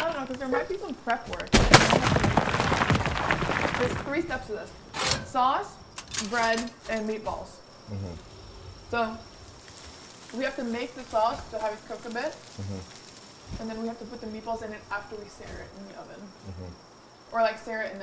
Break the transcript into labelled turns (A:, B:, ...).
A: don't know, because there might be some prep work. There's 3 steps to this. Sauce, bread, and meatballs. Mm-hmm. So, we have to make the sauce to have it cook a bit. Mm-hmm. And then we have to put the meatballs in it after we sear it in the oven. Mm-hmm. Or like sear it in the